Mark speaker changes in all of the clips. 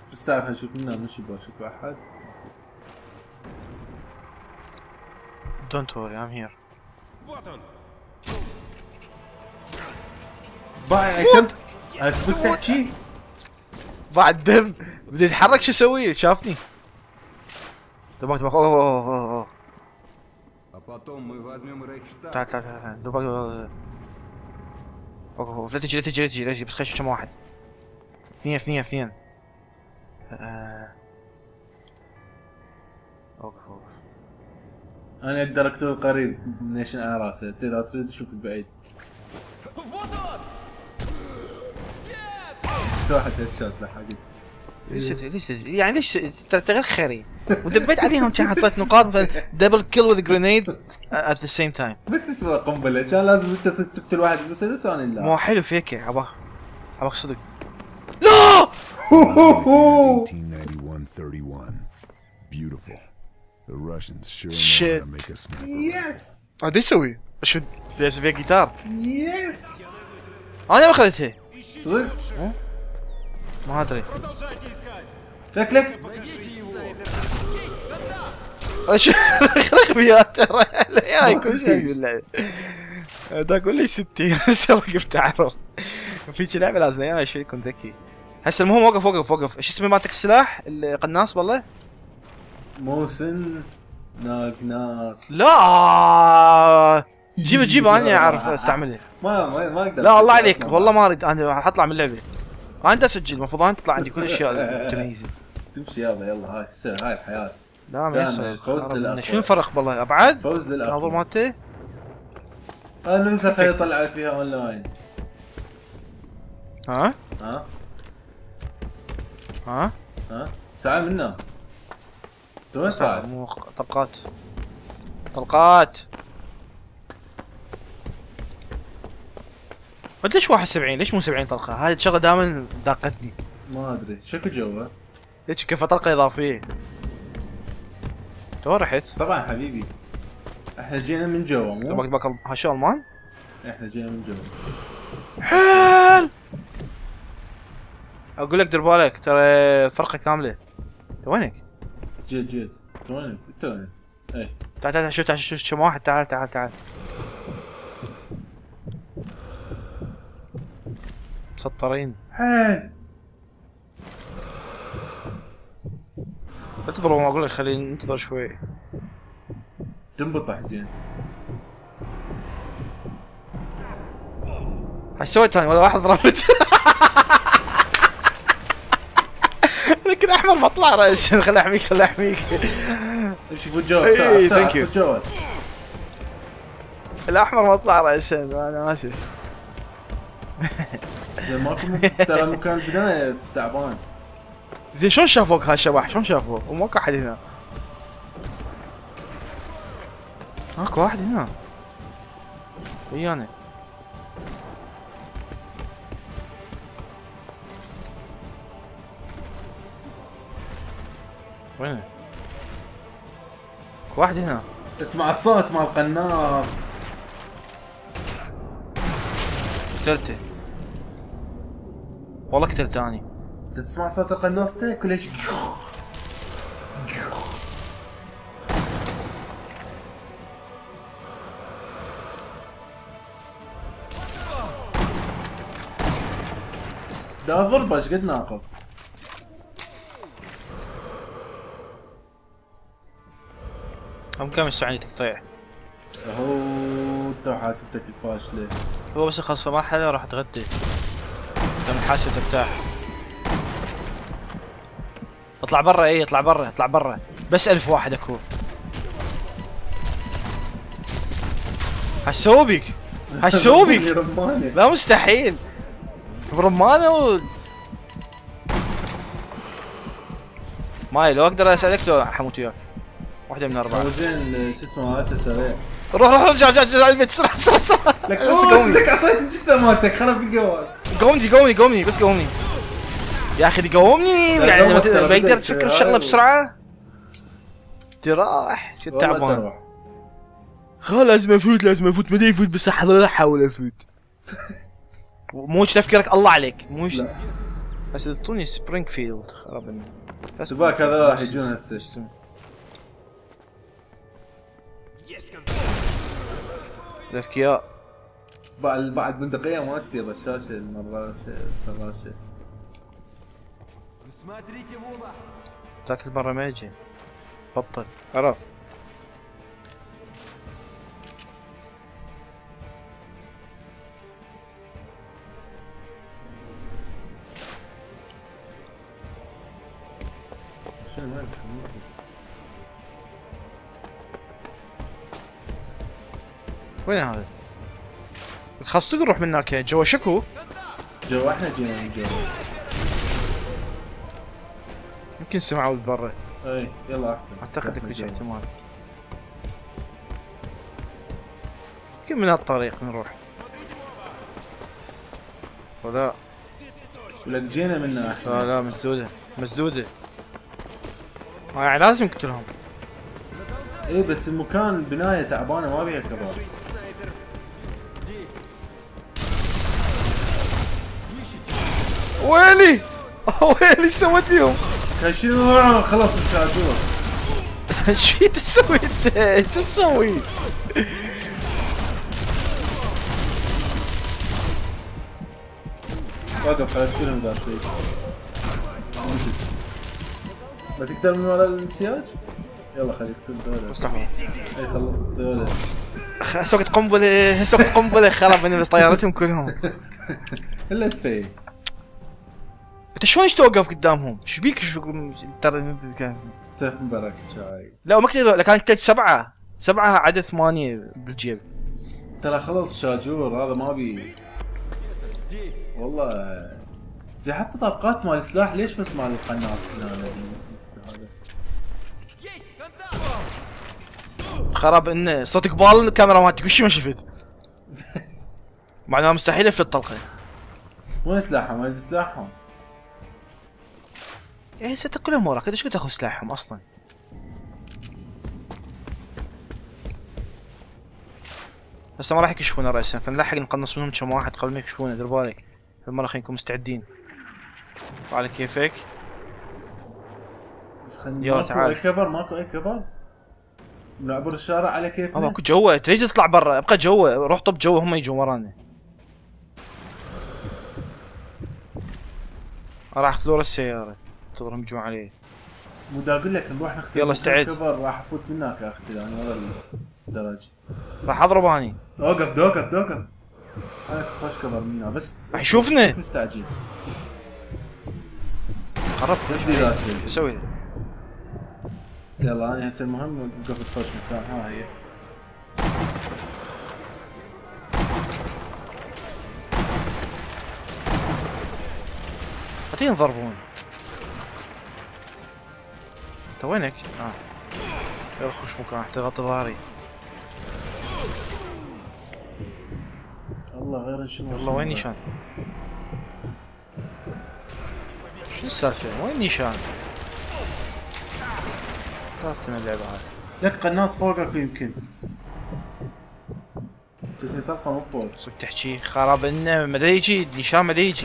Speaker 1: بس تعال خلينا نشوف من الشباك شكو احد.
Speaker 2: Don't worry I'm here.
Speaker 1: باي كنت اسبك تحكي
Speaker 2: بعد دم بدي اتحرك شو اسوي؟ شافني. دبك اوه تعال تعال تعال دبك اوه لا تجي لا تجي لا تجي لا تجي بس خش كم واحد. اثنين اوقف.
Speaker 1: انا اقدر اقتل قريب نيشن على راسه، انت اذا تريد تشوف البعيد. واحد هيد شوت لحقت.
Speaker 2: ليش يعني ليش انت غير خيري وذبيت عليهم كان حطيت نقاط دبل كيل وذ جرينيد ات ذا سيم تايم.
Speaker 1: ما تسوى قنبله كان لازم انت تقتل واحد بالمسدس وانا لا.
Speaker 2: مو حلو فيك عباك صدق. لا
Speaker 3: 1991-31 beautiful. The Russians sure know
Speaker 2: Shit.
Speaker 3: how to make a sniper.
Speaker 1: يس
Speaker 2: هذا يسوي؟ اشد ليش فيها جيتار؟
Speaker 1: يس
Speaker 2: انا ما اخذتها.
Speaker 1: صدق؟
Speaker 2: ما ادري.
Speaker 1: لك
Speaker 2: رغبيات ترى يا كل شيء باللعب. دا اقول لي 60 هسه وقفت اعرف. في لعبه لازم يا شيء يكون ذكي. هسه المهم وقف ايش اسمه مالتك السلاح القناص والله؟
Speaker 1: موسن ناك
Speaker 2: لا جيب انا اعرف استعمله.
Speaker 1: ما اقدر.
Speaker 2: لا الله عليك والله ما اريد انا راح اطلع من اللعبه. انا دا اسجل المفروض انا تطلع عندي كل الاشياء المتميزه.
Speaker 1: تمشي يلا هاي هاي الحياه.
Speaker 2: لا ما يصير.
Speaker 1: فوز للأقوى.
Speaker 2: شنو الفرق بالله ابعد؟
Speaker 1: فوز للأقوى.
Speaker 2: الناظور مالته؟
Speaker 1: انا نسخه طلعت فيها اونلاين.
Speaker 2: ها؟
Speaker 1: تعال منا. انت وين صاعد؟
Speaker 2: مو طلقات قلت ليش 71 ليش مو 70 طلقه؟ هاي الشغله دائما ضاقتني.
Speaker 1: ما ادري شكو جوا.
Speaker 2: ليش كيف طلقه اضافيه؟ تو رحت؟
Speaker 1: طبعا حبيبي احنا جينا من جوا مو؟
Speaker 2: باك هاشو المان؟
Speaker 1: احنا جينا من جوا.
Speaker 2: حيل اقول لك دير بالك ترى فرقه كامله. وينك؟
Speaker 1: جيت وينك؟ انت وين؟ ايه
Speaker 2: تعال شوف كم واحد. تعال مسطرين.
Speaker 1: حيل
Speaker 2: لا تضربوا ما اقول لك خلينا ننتظر شوي.
Speaker 1: تنبط حزين.
Speaker 2: ايش سويت ثاني ولا واحد ضربت؟ لكن احمر بطلع راس. خلي احميك
Speaker 1: امشي فوت جوا
Speaker 2: إيه،
Speaker 1: بسرعه
Speaker 2: thank you.
Speaker 1: فوت جوا.
Speaker 2: الاحمر بطلع راسا انا اسف.
Speaker 1: زين ماكو ترى مكان البدايه تعبان.
Speaker 2: زين شلون شافوك هالشبح؟ شلون شافوه؟ وماكو احد هنا. ماكو واحد هنا ويانا. وينه؟ واحد هنا.
Speaker 1: اسمع الصوت مال القناص.
Speaker 2: قتلته والله قتلته اني.
Speaker 1: انت تسمع صوت القناص تاكل ايش؟ دا ضربه ايش قد ناقص؟
Speaker 2: هم كم يسعني تقطيع؟
Speaker 1: هو تو حاسبتك الفاشله.
Speaker 2: هو بس يخلص مرحله راح اتغدى. تم حاسب ترتاح. اطلع برا اطلع برا بس 1000 واحد اكو. هسوي بيك لا مستحيل برمانه ماي لو اقدر اسالك لو حموت وياك واحدة من الأربعة.
Speaker 1: زين شو اسمه هذا سريع.
Speaker 2: روح ارجع البيت بسرعة
Speaker 1: لك قومني عصيت الجثة مالتك خرب بالجوال.
Speaker 2: قومني بس قومني يا اخي قومني يعني ما تقدر تفكر الشغلة بسرعة. تراح شو تعبان. لازم افوت ما ادري افوت بس احاول افوت. مو تفكيرك الله عليك مو بس اعطوني سبرينغ فيلد خرب بس
Speaker 1: باك هذا راح يجون هسه.
Speaker 2: اسمه الاذكياء.
Speaker 1: بعد بندقية مالتي رشاشة المراشة الفراشة.
Speaker 2: ذاك المرة ما يجي بطل عرف.
Speaker 1: شنو مالك؟
Speaker 2: وين هذا؟ خلاص نروح من هناك جوا شكو.
Speaker 1: جوا احنا جينا من جوا.
Speaker 2: يمكن سمعوا برا.
Speaker 1: اي يلا احسن.
Speaker 2: اعتقد اكو احتمال. يمكن من هالطريق نروح. ولا
Speaker 1: ولك جينا منه احنا.
Speaker 2: لا لا مسدودة مسدودة. يعني لازم نقتلهم.
Speaker 1: اي بس المكان البناية تعبانة ما بيها كبار.
Speaker 2: ويلي ويلي ايش سويت فيهم؟
Speaker 1: شنو خلص الشاجور.
Speaker 2: شو تسوي انت؟ ايش تسوي؟
Speaker 1: وقف خلينا نقتلهم ذا الشيء. ما تقدر من وراء الانسياج؟ يلا خليك تقتل دولة.
Speaker 2: مستحيل.
Speaker 1: اي خلصت دولة.
Speaker 2: سوقت قنبلة سوقت قنبلة خرب مني بس طيارتهم كلهم.
Speaker 1: الا تفي.
Speaker 2: انت شلون ايش توقف قدامهم؟ ايش بيك ترى
Speaker 1: تهمبرك شاي.
Speaker 2: لا ما كنت لو كان سبعة عدد 8 بالجيب.
Speaker 1: ترى خلص شاجور هذا ما بي. والله زي حتى طبقات مال السلاح ليش بس مال القناص هنا هذا.
Speaker 2: خرب انه صوت قبال الكاميرا مالتك وش ما شفت؟ معناها مستحيل افلت طلقه.
Speaker 1: وين سلاحهم؟ وين سلاحهم؟
Speaker 2: ايه ست كلهم وراك ايش كنت تاخذ سلاحهم اصلا؟ هسه ما راح يكشفونا راسا فنلحق نقنص منهم كم واحد قبل ما يكشفونا دير بالك. هالمره خلينا نكون مستعدين. على كيفك. يلا تعال.
Speaker 1: ماكو اي كبر ماكو اي كبر. نعبر الشارع على كيفنا.
Speaker 2: ماكو جوا تريد تطلع برا ابقى جوا روح طب جوا هم يجون ورانا. راح اخذ السيارة انتظرهم يجون علي.
Speaker 1: مو دا اقول لك نروح نختار.
Speaker 2: يلا استعد.
Speaker 1: كبر راح افوت منك يا اختي يعني ورا الدرج.
Speaker 2: راح اضرب اني.
Speaker 1: اوقف دوقف دوقف. انا خوش كبر منا بس.
Speaker 2: راح يشوفنا.
Speaker 1: مستعجل.
Speaker 2: قرب
Speaker 1: بدي ذا شيء.
Speaker 2: شو اسوي؟
Speaker 1: يلا انا هسه المهم وقفت خوش مكان ها هي.
Speaker 2: بعدين ينضربون. انت وينك؟ يلا خش مكان حتى غطي ظهري.
Speaker 1: الله غير شنو.
Speaker 2: والله وين نيشان؟ شو السالفة؟ وين نيشان؟ عرفتنا اللعبة هاي.
Speaker 1: لك قناص فوقك يمكن. تدري طلقة مو فوق.
Speaker 2: شو بتحكي؟ خراب انه ما يجي نيشان ما يجي.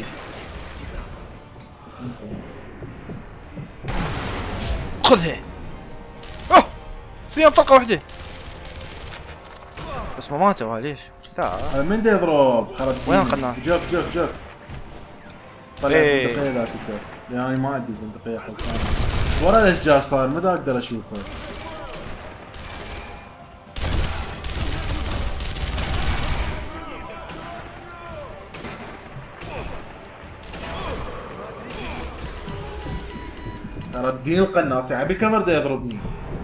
Speaker 2: خذها. اوه فيها طلقة واحدة. بس ما ماتوا ليش؟ لا
Speaker 1: من دا يضرب خرب.
Speaker 2: وين القناص؟
Speaker 1: جوك جوك جوك. طلع
Speaker 2: إيه.
Speaker 1: البندقية لا تقدر. يعني ما عندي البندقية خلصانة. ورا الاشجار صار ما دا اقدر اشوفه. ترى الدين القناص يعني بالكاميرا دا يضربني.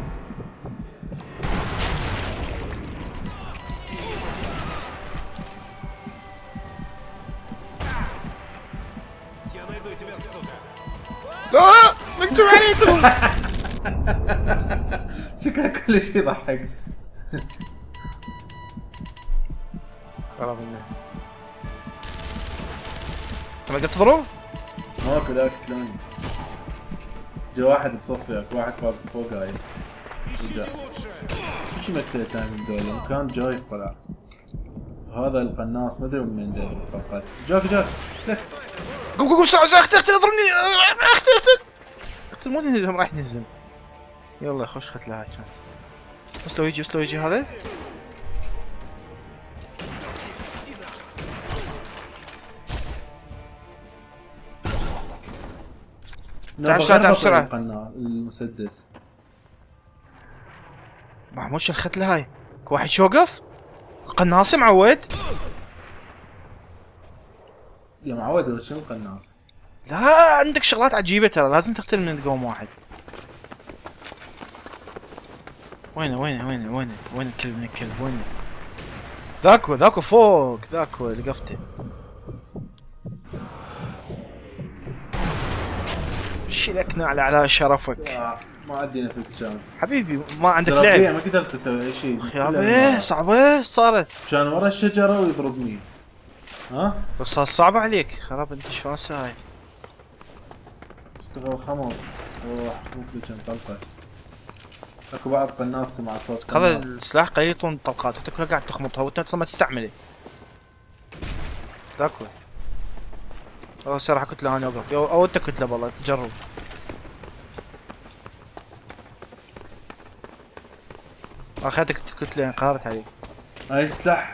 Speaker 2: لا مكتوب عليه.
Speaker 1: شكله كل شيء يضحك.
Speaker 2: خراب منه. انت ما قلت تضرب؟
Speaker 1: ماكو لا كلوني. جا واحد بصفيك واحد فوق هاي. رجع. شو مكتله ثاني من دول كان جاي طلع. هذا القناص ما ادري من وين دار فقط. جاك جاك لك.
Speaker 2: قوم قوم بسرعة اقتل اضربني اقتل مو نهزم راح نهزم. يلا خش ختله هاي كانت. بس لو يجي هذا. تعال بسرعة.
Speaker 1: المسدس
Speaker 2: محمود شو الختله هاي؟ واحد شوقف؟ قناصي معود؟
Speaker 1: يا معود شنو قناص؟
Speaker 2: لا عندك شغلات عجيبة ترى، لازم تقتل من قوم واحد. وين الكلب من الكلب وينه؟ ذاكو فوق، ذاكو لقفته. شيلك نعلة على شرفك.
Speaker 1: ما عندي نفس كان
Speaker 2: حبيبي ما عندك لعب.
Speaker 1: ما قدرت اسوي اي شيء.
Speaker 2: يابا صعبة صارت.
Speaker 1: كان ورا الشجرة ويضربني. ها؟
Speaker 2: بس صار صعب عليك، خراب انت شلون ساي؟
Speaker 1: اشتغل خمر. روح مو كم طلقة. اكو بعض قناص سمع صوت قناص.
Speaker 2: هذا السلاح قليل طول الطلقات، انت كلها قاعد تخمطها وانت اصلا ما تستعمله. ذاكو. او هسه راح كتله انا اوقف، او انت كتله والله تجرب. اخذتك كتله انقهرت عليك.
Speaker 1: هاي سلاح.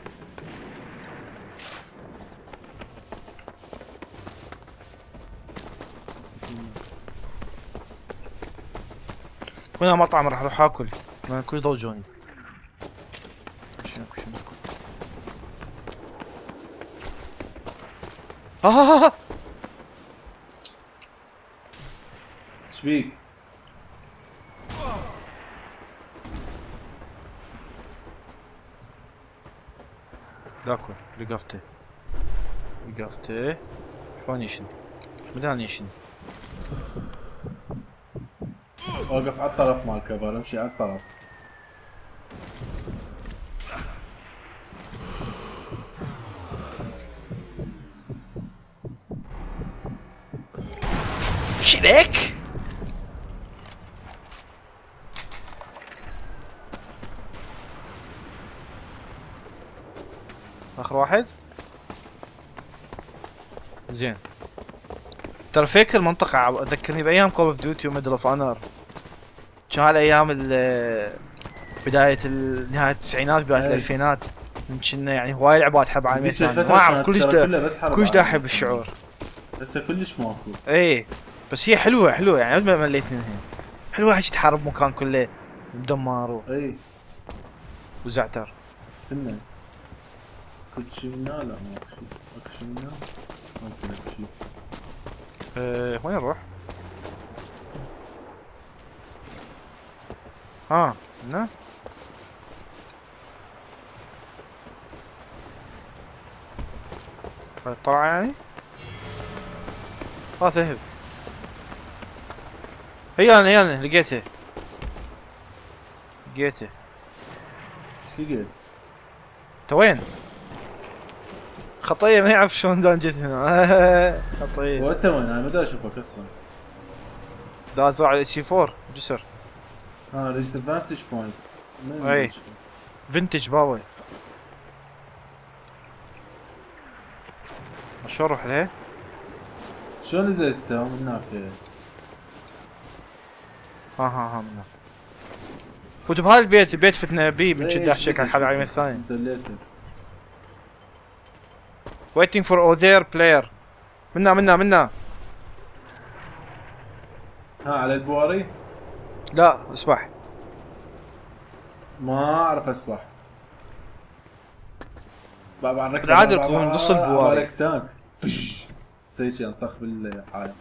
Speaker 2: هنا مطعم راح اروح اكل، كل ضوجوني. شنو
Speaker 1: ايش بيك؟
Speaker 2: ذاكو لقفته شلون يشن؟ شو مدان يشن؟
Speaker 1: اوقف على الطرف مال الكبر، امشي على الطرف.
Speaker 2: شي ذاك؟ اخر واحد؟ زين. ترى فيك المنطقة ذكرني بايام كول اوف ديوتي وميدل اوف اونر. كان ايام بداية نهاية التسعينات بداية الالفينات. كنا يعني هواي لعبات حب عالمية ثانية، ما اعرف كلش دا احب الشعور.
Speaker 1: هسه كلش ماكو.
Speaker 2: ايه بس هي حلوة يعني ما مليت منها. حلوة هيك تحارب مكان كله مدمر
Speaker 1: اي
Speaker 2: وزعتر.
Speaker 1: تمام. كل شيء منا لا ماكو شيء. اكو شيء منا؟ ممكن اكو شيء.
Speaker 2: وين نروح؟ هنا؟ طلع يعني؟ ذهب. هي انا لقيته.
Speaker 1: ايش لقيت؟
Speaker 2: انت وين؟ خطية ما يعرف شلون دان جيت هنا. خطية.
Speaker 1: وانت وين؟ انا ما دا اشوفك اصلا.
Speaker 2: دا ازرع سي 4 جسر.
Speaker 1: ريست فانتج بوينت.
Speaker 2: اي فينتج باوي. شلون اروح ليه؟
Speaker 1: شلون نزلت انت من هناك؟
Speaker 2: ها من هناك. فوت بهذا البيت فتنا بيه بنشد احشيك على الحلقة الثانية.
Speaker 1: دليته.
Speaker 2: waiting for other player. منا
Speaker 1: على البواري؟
Speaker 2: لا اسبح.
Speaker 1: ما اعرف اسبح.
Speaker 2: بالعاده تكون نص البواري.
Speaker 1: مالك تانك. زي شي انطخ بالعالم.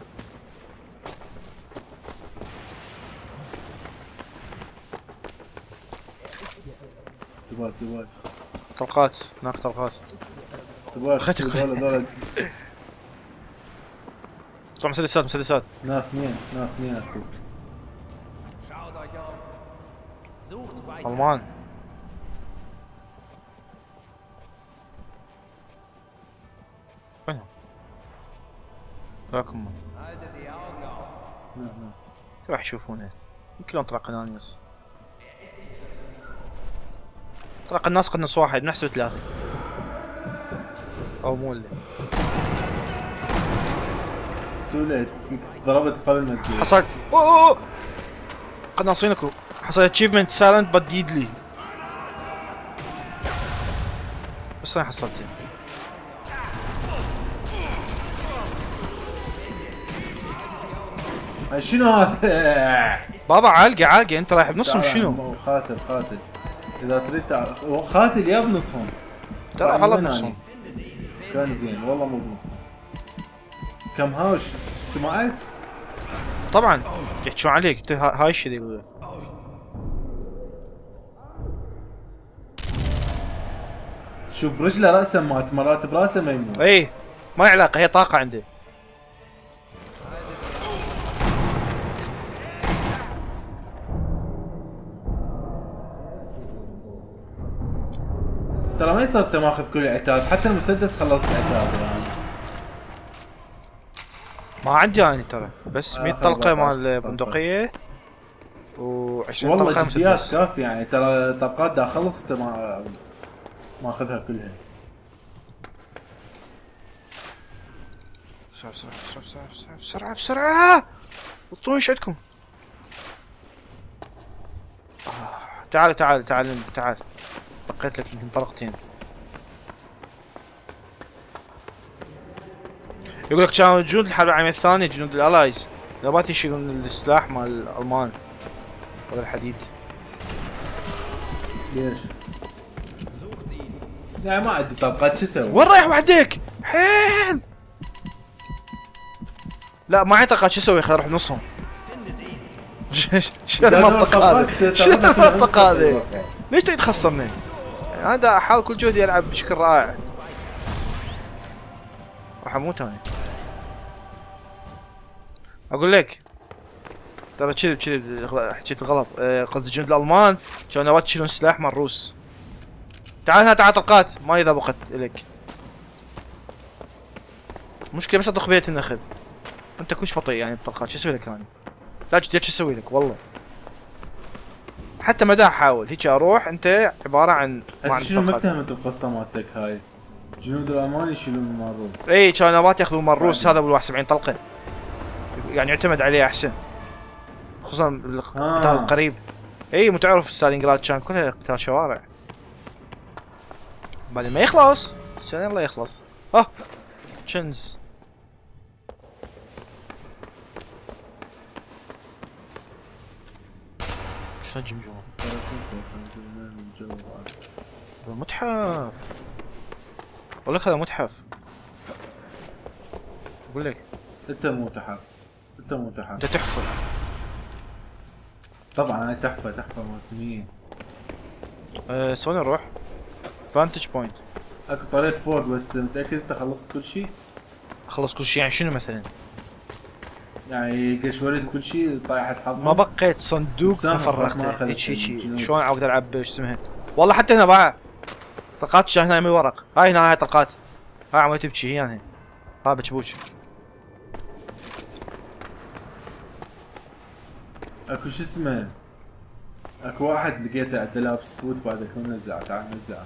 Speaker 1: تبال
Speaker 2: طلقات هناك طلقات.
Speaker 1: اخذتك هذول
Speaker 2: طلع مسدسات.
Speaker 1: هناك اثنين اكو.
Speaker 2: المان. وينهم؟ ذاكم راح يشوفونه. كلهم طلع قنانيس. طلع قناص واحد بنحسب 3 او مو اللي
Speaker 1: توليت ضربت قبل ما تجي.
Speaker 2: حصلت اوه قناصينكم. حصلت اتشيفمنت سايلنت بات ديدلي. بس انا حصلته.
Speaker 1: شنو هذا؟
Speaker 2: بابا عالقه انت رايح بنصهم شنو؟
Speaker 1: خاتل اذا تريد تعرف خاتل يا بنصهم
Speaker 2: ترى والله بنصهم.
Speaker 1: كان زين والله مو بنصهم. كم هاوش سمعت؟
Speaker 2: طبعا يحكون عليك انت هاي الشيء يقولون.
Speaker 1: شوف برجله راسه مات مرات براسه ما يموت.
Speaker 2: اي ما علاقه هي طاقه عنده.
Speaker 1: ترى ما يصير انت ماخذ كل العتاد، حتى المسدس خلصت عتاد يعني.
Speaker 2: ما عندي اني ترى بس 100 طلقه مال البندقيه و20
Speaker 1: والله
Speaker 2: طلقه
Speaker 1: جديات
Speaker 2: مسدس.
Speaker 1: كافي يعني، ترى طلقات دا خلص انت ماخذها كلها.
Speaker 2: بسرعه بسرعه وطوني ايش عندكم؟ تعال بقيت لك يمكن طلقتين. يقول لك كانوا جنود الحرب العالميه الثانيه جنود الالايز نبات يشيلون السلاح مال الالمان ولا الحديد.
Speaker 1: ليش؟ يعني ما عندي طلقات شو اسوي؟
Speaker 2: وين رايح وحدك؟ حيل لا ما عندي طلقات شو اسوي؟ خليني اروح بنصهم. شنو المنطق هذا؟ شنو المنطق هذا؟ ليش تريد تخسرني؟ يعني هذا احاول كل جهدي العب بشكل رائع. راح اموت انا. اقول لك ترى كذي حكيت غلط. قصدي جنود الالمان كانوا نوات يشيلون سلاح مال الروس. تعال هنا تعال طلقات ما اذا بقت الك. مشكلة بس اطخ بيت النخذ. انت كلش بطيء يعني بالطلقات شو اسوي لك انا؟ لا جديد شو اسوي لك والله. حتى ما دا احاول هيك اروح انت عبارة عن
Speaker 1: هسه شنو ما افتهمت القصة مالتك هاي؟ جنود الالمان يشيلون مال الروس.
Speaker 2: اي كانوا نوات ياخذون مال الروس هذا ابو 71 طلقة. يعني يعتمد عليه احسن. خصوصا بالقتال القريب. اي متعرف ستالينغراد كان كلها قتال شوارع. بعدين ما يخلص سنة الله يخلص. تشنز شلون جمجمة؟ هذا متحف. اقول لك هذا متحف. اقول لك
Speaker 1: انت مو تحف.
Speaker 2: انت تحفة.
Speaker 1: طبعا انا تحفة موسمية.
Speaker 2: سوين نروح فانتج بوينت.
Speaker 1: اكو طريق فوق بس متأكد انت خلصت كل شيء؟
Speaker 2: اخلص كل شيء يعني شنو مثلا؟
Speaker 1: يعني قشوريت كل شيء طايحة حظ.
Speaker 2: ما بقيت صندوق ما فرغته.
Speaker 1: ما أخذت
Speaker 2: هيك
Speaker 1: الجنود.
Speaker 2: شلون اقدر العب ايش اسمها؟ والله حتى هنا باع طلقات هنا من الورق. هاي هنا هاي طلقات. هاي عمال تبكي هي يعني. ها بكبوك.
Speaker 1: اكو شو اسمه؟ اكو واحد لقيته عنده لابس بوت بعد اكو نزعه. تعال نزعه.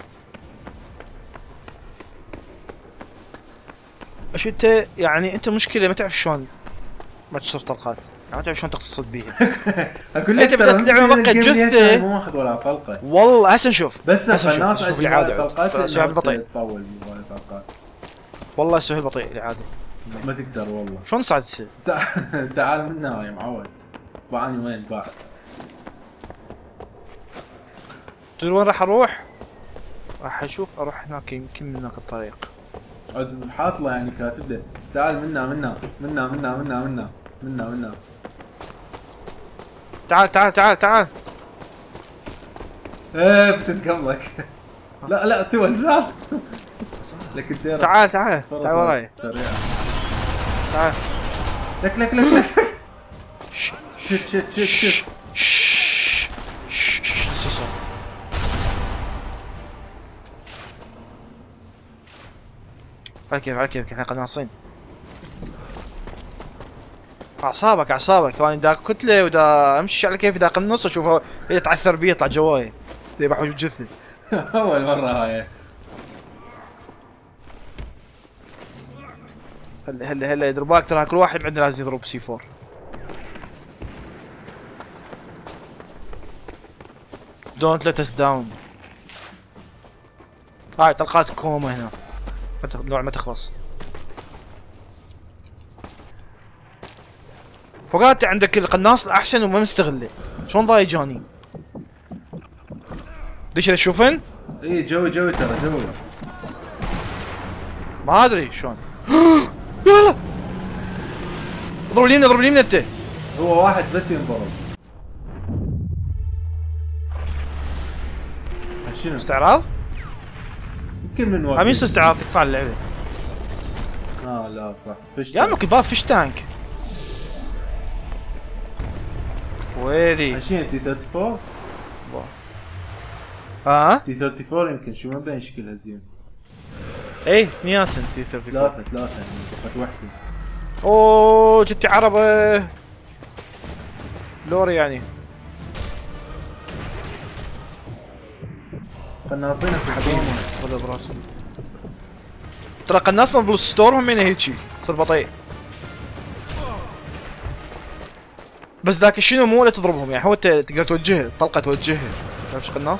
Speaker 1: ايش
Speaker 2: انت يعني انت مشكلة ما تعرف شلون ما تصرف طلقات. يعني ما تعرف شلون تقتصد بيها.
Speaker 1: اقول لك
Speaker 2: انت بدك اللعبة بقت جثة.
Speaker 1: مو ماخذ ولا طلقة.
Speaker 2: والله هسه نشوف.
Speaker 1: بس
Speaker 2: هسه
Speaker 1: الناس
Speaker 2: شوف
Speaker 1: عندها
Speaker 2: الإعادة
Speaker 1: طلقات
Speaker 2: سهل بطيء.
Speaker 1: تطول طلقات.
Speaker 2: والله سهل بطيء الإعادة.
Speaker 1: ما تقدر والله.
Speaker 2: شلون صعد تصير؟
Speaker 1: تعال منا يا معود. باعني وين باع؟
Speaker 2: تدري وين راح اروح؟ راح اشوف اروح هناك يمكن من هناك الطريق.
Speaker 1: حاط له يعني كاتب له تعال منا.
Speaker 2: تعال
Speaker 1: ايه بتتقلك. لا ثوى لا. لك
Speaker 2: تعال وراي.
Speaker 1: سريع.
Speaker 2: تعال.
Speaker 1: لك. شت.
Speaker 2: على كيفك احنا قناصين. اعصابك يعني دا كتله ودا امشي على كيفي دا قنص اشوفه يتعثر بيه يطلع جواي يذبح وجه جثه.
Speaker 1: اول مره هاي.
Speaker 2: هلا يدير بالك ترى كل واحد عندنا لازم يضرب سي 4. دونت ليت اس داون. هاي طلقات كوما هنا نوع ما تخلص. فقات عندك القناص الاحسن وما مستغله. شلون ضايع جاني؟ دش تشوفن؟
Speaker 1: اي جوي ترى جوي.
Speaker 2: ما ادري شلون. يلا اضرب اليمين انت.
Speaker 1: هو واحد بس ينضرب. شنو؟
Speaker 2: استعراض؟
Speaker 1: يمكن من وقت.
Speaker 2: مين استعراض تقطع اللعبه؟
Speaker 1: لا صح فيش.
Speaker 2: يا ممكن باب فيش تانك. ويلي
Speaker 1: 20 تي 34
Speaker 2: ها؟
Speaker 1: تي 34 يمكن شو ما بين شكلها زين.
Speaker 2: ايه اثنيناتن تي 34.
Speaker 1: ثلاثة يعني فقط وحدة.
Speaker 2: اوه جبتي عربة لوري يعني.
Speaker 1: قناصين في
Speaker 2: حبيبي
Speaker 1: الحدومة.
Speaker 2: خذها براسي. ترى قناص من بلو ستور هم من هيجي صار بطيء. بس ذاك شنو مو ولا تضربهم يعني هو تقدر توجهه طلقة توجهه. تعرف ايش قناص؟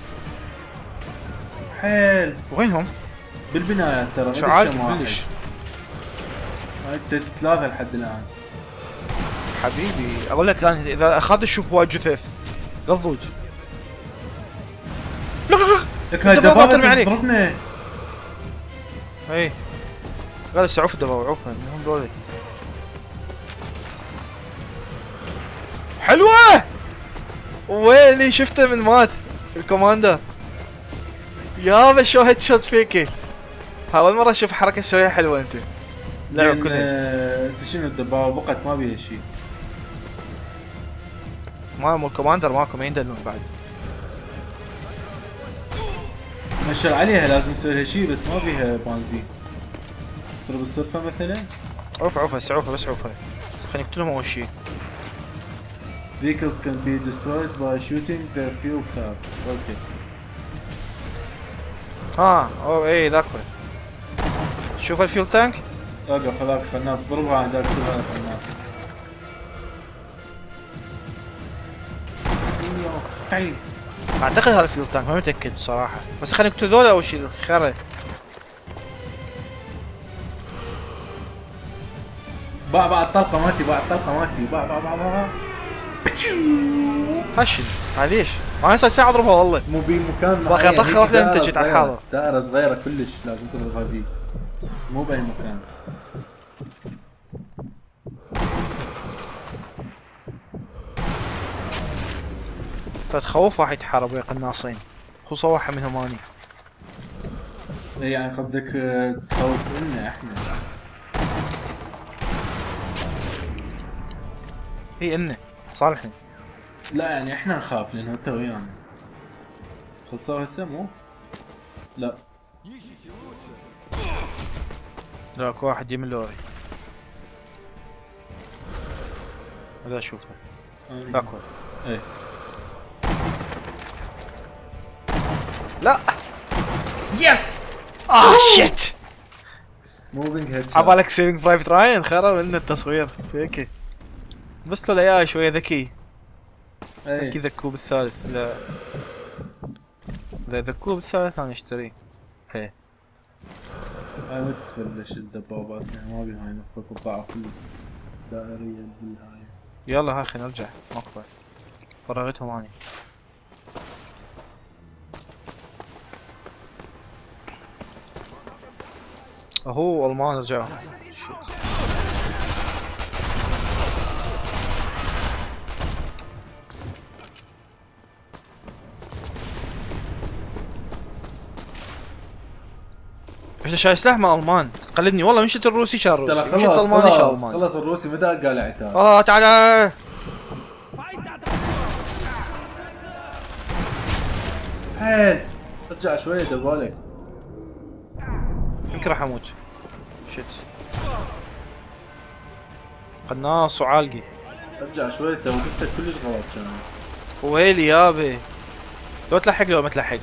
Speaker 1: حيل
Speaker 2: وينهم؟
Speaker 1: بالبنايات ترى.
Speaker 2: شو عالق كلش.
Speaker 1: انت ثلاثة لحد الان.
Speaker 2: حبيبي اقول لك انا اذا اخذت اشوف هواي جثث غضوج.
Speaker 1: لك هاي الدبابة تضربنا.
Speaker 2: اي جالس عوف الدبابة عوفها هم دولي. حلوة ويلي شفته من مات الكوماندر. يابا شو هيد شوت فيكي. اول مرة اشوف حركة تسويها حلوة انت.
Speaker 1: زين شنو الدبابة بقت ما بيها شيء.
Speaker 2: ما مو الكوماندر ماكو ما يندلون بعد.
Speaker 1: نشر عليها لازم يسوي لها شيء بس ما بيها بنزين. تضرب الصرفة مثلا.
Speaker 2: عوفها هسه عوفها بس عوفها. خلينا نقتلهم اول شيء.
Speaker 1: Vehicles can be destroyed by shooting their fuel caps. اوكي.
Speaker 2: اوه ايه ذاك هو. شوف الفيول تانك.
Speaker 1: اوقف هذاك القناص ضربها عند ذاك القناص. فيس.
Speaker 2: اعتقد هذا الفيول تانك ما متاكد صراحه بس خلينا نقتل ذولا اول شيء خيره.
Speaker 1: باع الطلقة مالتي باع
Speaker 2: فشل معليش انا صار ساعه اضربها والله.
Speaker 1: مو بمكان
Speaker 2: باقي طخه واحده انت جيت على الحاضر.
Speaker 1: دائرة صغيرة كلش لازم تضربها بيه. مو باي مكان.
Speaker 2: تخوف واحد يتحارب ويا قناصين خصوصا واحد منهم اني.
Speaker 1: اي يعني قصدك تخوف لنا احنا.
Speaker 2: اي انه صالحني.
Speaker 1: لا يعني احنا نخاف لانه انت ويانا. خلصوا هسه مو؟ لا.
Speaker 2: ذاك واحد يم اللوري. هذا اشوفه. ذاك هو.
Speaker 1: ايه.
Speaker 2: لا.
Speaker 1: يس.
Speaker 2: شيت.
Speaker 1: موفينج هيد شوت.
Speaker 2: عبالك سيفنج برايفت راين خرب لنا التصوير فيك. بس له يا شويه ذكي.
Speaker 1: ايه.
Speaker 2: ذكوه بالثالث لا. اذا ذكوه بالثالث انا اشتريه. ايه.
Speaker 1: هاي ما تتفلش الدبابات يعني ما بيها هاي نقطة الضعف الدائرية بالهاي.
Speaker 2: يلا ها خلينا نرجع مقبل. فرغتهم اني. اهو المان رجعوا. ايش شاي سلاح مع المان تقلدني والله مشيت الروسي شال روسي
Speaker 1: ترى
Speaker 2: مشيت الالماني شال الماني.
Speaker 1: خلص الروسي متى قال عتاب.
Speaker 2: تعال
Speaker 1: حيل ارجع شوية دبالك.
Speaker 2: يمكن راح اموت. شت قناص وعالقي.
Speaker 1: ارجع شوية توقفتك كلش غلط كان.
Speaker 2: ويلي يابي لو تلحق لو ما تلحق.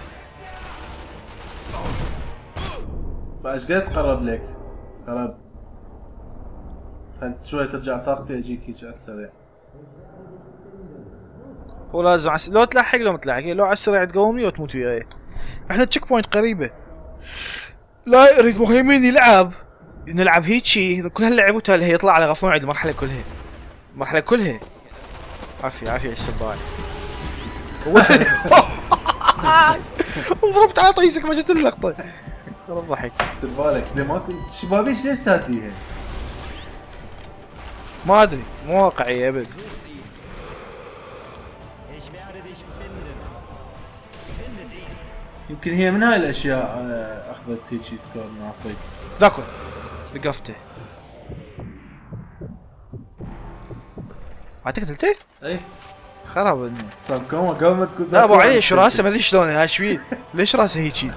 Speaker 1: ايش قد قرب لك؟ قرب. شوي ترجع طاقتي اجيك هيك على السريع.
Speaker 2: هو لازم لو تلحق لو متلحق، لو على السريع تقومني لو تموت وياي. احنا تشيك بوينت قريبه. لا يريد مهيمن يلعب، نلعب هيجي كل هاللعب اللي هي يطلع على غفلون عند المرحله كلها. المرحله كلها. عافيه عافيه السباع. انضربت على طيسك ما شفت اللقطه. ضحك.
Speaker 1: دير بالك زي ما شبابيش ليش ساديها؟
Speaker 2: ما ادري مو واقعيه ابد.
Speaker 1: يمكن هي من هاي الاشياء اخذت هيك سكور ناصي.
Speaker 2: ذاكو بقفته. اعتقد قلتي؟
Speaker 1: اي
Speaker 2: خراب انه
Speaker 1: صار كوما قبل ما تقول
Speaker 2: لا ابو علي شو راسه ما ادري شلون هاي شوي. ليش راسه هيجي؟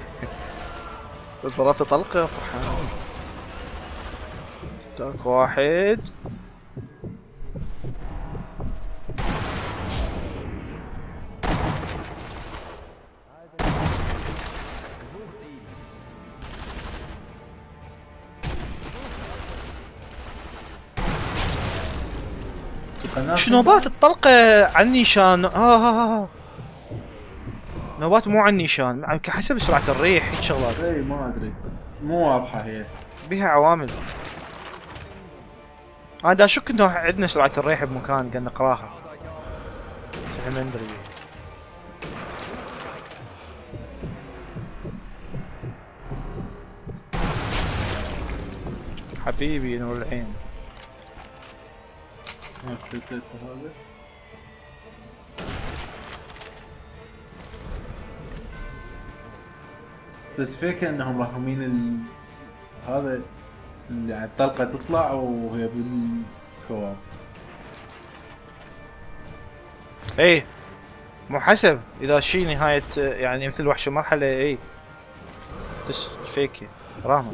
Speaker 2: ضربته طلقه فرحان. داك واحد. شو نوبات الطلقة عن نيشان؟ نوبات مو عن نيشان، حسب سرعة الريح هيك شغلات.
Speaker 1: اي ما ادري مو واضحة هي.
Speaker 2: بيها عوامل. انا دا اشك انه عندنا سرعة الريح بمكان قاعد نقراها. بس احنا ما ندري. حبيبي نور العين.
Speaker 1: بس فكرة انهم راهمين هذا يعني الطلقة تطلع وهي بالكوام.
Speaker 2: ايه مو حسب اذا شي نهاية يعني مثل وحش المرحلة ايه فيكي راهمة.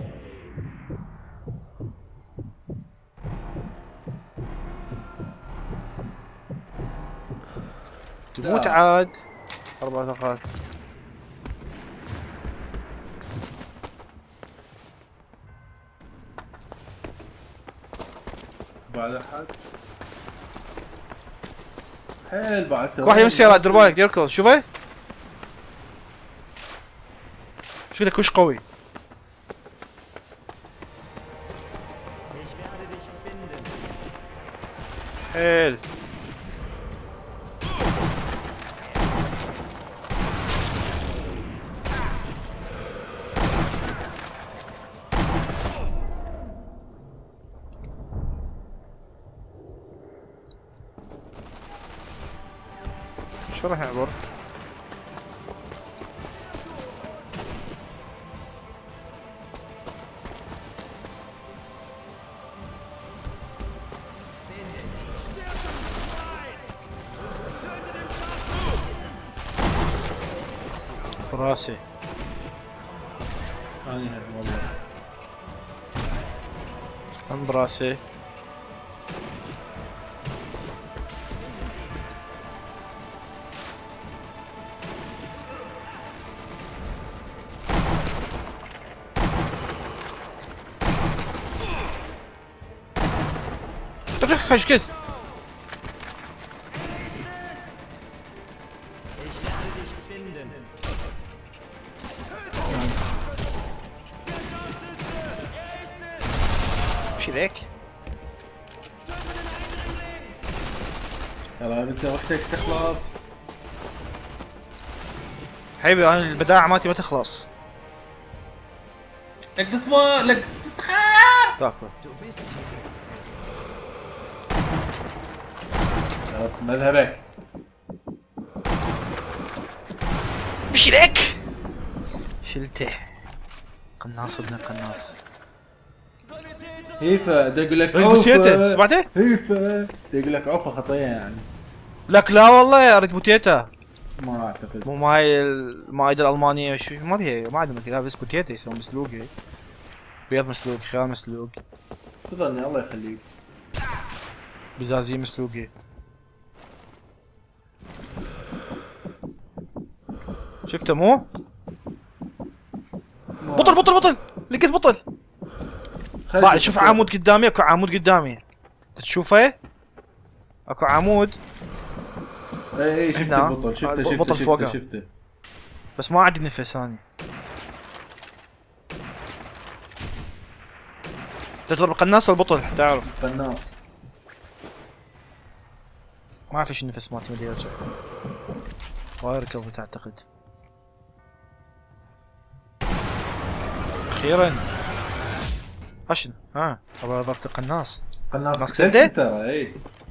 Speaker 2: تموت عاد 4 دقائق.
Speaker 1: بعد احد حيل بعد
Speaker 2: واحد يمس سيارات دير بالك يركض شوفه شكلك وش قوي. حيل شو راح يعبر؟ براسي
Speaker 1: اني والله
Speaker 2: عند راسي. خش كده مشي ذيك.
Speaker 1: يلا بس وقتك تخلص
Speaker 2: حبيبي انا البداعة مالتي ما تخلص.
Speaker 1: لك تصبر لك تستخار
Speaker 2: تاكل
Speaker 1: مذهبك
Speaker 2: مشي ذيك. شلته قناص ابن القناص.
Speaker 1: هيفا دا يقول لك
Speaker 2: بوتيتا سمعته؟
Speaker 1: هيفا دا يقول لك عوفة خطية يعني.
Speaker 2: لك لا والله يا ريت بوتيتا.
Speaker 1: ما اعتقد
Speaker 2: مو ماي المائدة الألمانية شو ما بيها ما عندهم كذا بس بوتيتا يسوون مسلوق هيك. بيض مسلوق خيار مسلوق.
Speaker 1: تظلني الله يخليك.
Speaker 2: بزازية مسلوقة. شفته مو؟ بطل بطل بطل لقيت بطل. بعد شوف عمود قدامي، اكو عمود قدامي تشوفه؟ اكو عمود.
Speaker 1: اي شفت
Speaker 2: هنا.
Speaker 1: البطل،
Speaker 2: البطل فوقه.
Speaker 1: شفته
Speaker 2: بس ما عندي نفس ثاني. تضرب القناص ولا البطل حتى تعرف؟
Speaker 1: قناص.
Speaker 2: ما فيش نفس مالتي مدري يرجع. واير كفت اعتقد. اخيرا. اشن ها ابغى ضربت القناص.
Speaker 1: قناص
Speaker 2: قتلته؟
Speaker 1: ترى اي